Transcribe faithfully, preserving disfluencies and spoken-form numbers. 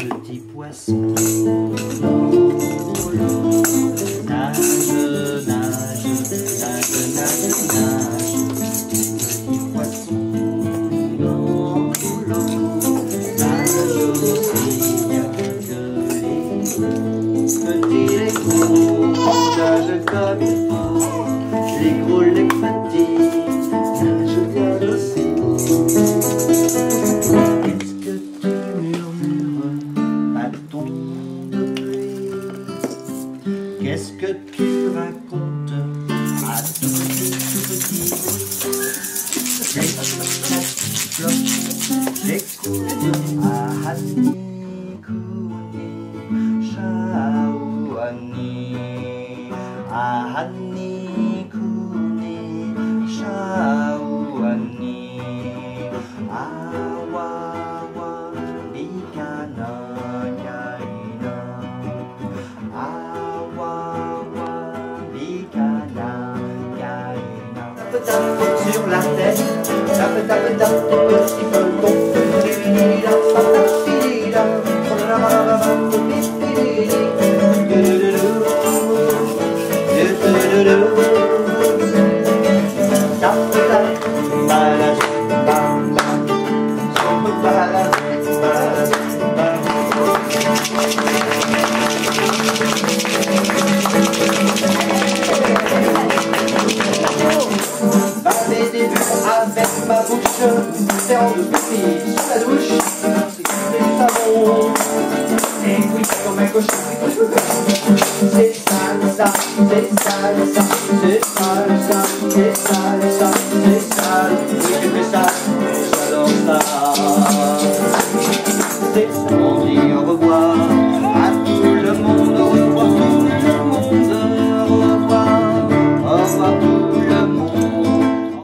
petit poisson dans l'eau. Nage, nage, nage, nage, nage, petit poisson dans l'eau. Nage aussi bien que les petits, les gros, nage comme il faut. Les gros, les petits, nagent bien aussi. Qu'est-ce que tu murmures, bâton de pluie? Qu'est-ce que tu racontes à tout petit, tout petit bruit? J'écoute à Hani Kuni, Shaouani, à Hani Kuni, Shaouani, Awawa, Bikana, Yaina, Awawa, Bikana, Yaina. Tape, tape sur la tête, tape, tape, tape, ton petit peloton. Mes débuts avec ma bouche, serrant de pipi sous la douche, c'est du savon, et oui, comme un cochon, c'est ça, ça, c'est ça, ça, c'est